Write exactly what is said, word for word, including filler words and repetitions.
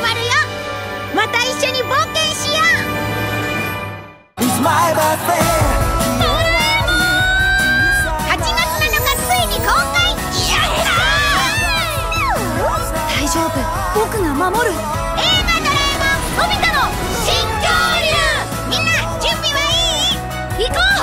まるよ。また一緒に冒険しよう。ドラえもんはちがつなのかついに公開。やったー。大丈夫、僕が守る。映画ドラえもんのび太の新恐竜。みんな準備はいい？行こう。